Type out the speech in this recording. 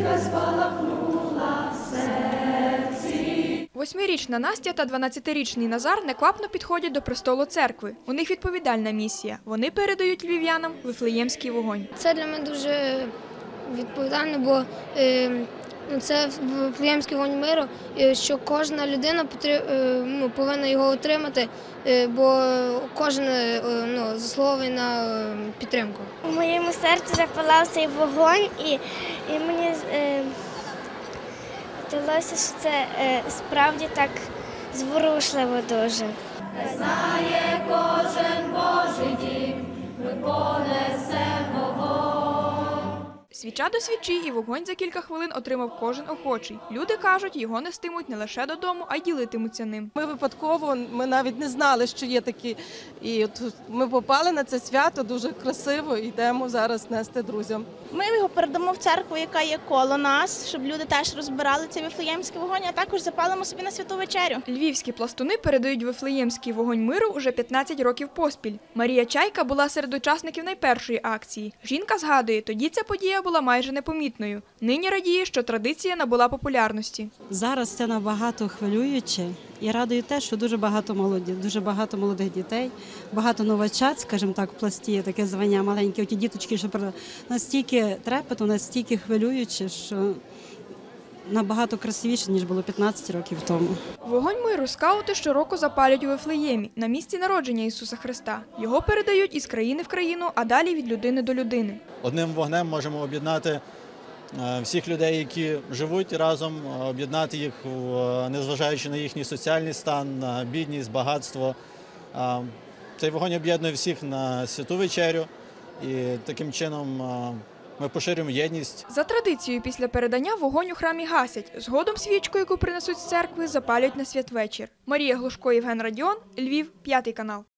8-річна Настя та 12-річний Назар неквапно підходять до престолу церкви. У них відповідальна місія. Вони передають львів'янам Вифлеємський вогонь. Це для мене дуже відповідально, бо це Вифлеємський вогонь миру, що кожна людина повинна його отримати, бо кожен заслуговує на підтримку. У моєму серці запалав цей вогонь, і мені здалося, що це справді так зворушливо дуже. Знає кожен Божий дім, ми понесемо вогонь. Свіча до свічі і вогонь за кілька хвилин отримав кожен охочий. Люди кажуть, його нестимуть не лише додому, а й ділитимуться ним. Ми випадково, ми навіть не знали, що є такі. І от ми попали на це свято, дуже красиво, і йдемо зараз нести друзям. Ми його передамо в церкву, яка є коло нас, щоб люди теж розбирали цей Вифлеємський вогонь, а також запалимо собі на святу вечерю. Львівські пластуни передають Вифлеємський вогонь миру уже 15 років поспіль. Марія Чайка була серед учасників найпершої акції. Жінка згадує, тоді ця подія була майже непомітною. Нині радіє, що традиція набула популярності. Зараз це набагато хвилююче і радує те, що дуже багато молоді, дуже багато молодих дітей, багато новачат, скажімо так, в пласті є таке звання маленьке, ті діточки, що настільки трепетно, настільки хвилююче, що набагато красивіше, ніж було 15 років тому. Вогонь миру скаути щороку запалять у Вифлеємі, на місці народження Ісуса Христа. Його передають із країни в країну, а далі від людини до людини. Одним вогнем можемо об'єднати всіх людей, які живуть разом, об'єднати їх, незважаючи на їхній соціальний стан, на бідність, багатство. Цей вогонь об'єднує всіх на святу вечерю, і таким чином ми поширюємо єдність. За традицією, після передання вогонь у храмі гасять. Згодом свічку, яку принесуть з церкви, запалять на святвечір. Марія Глушко, Євген Радіон, Львів, 5 канал.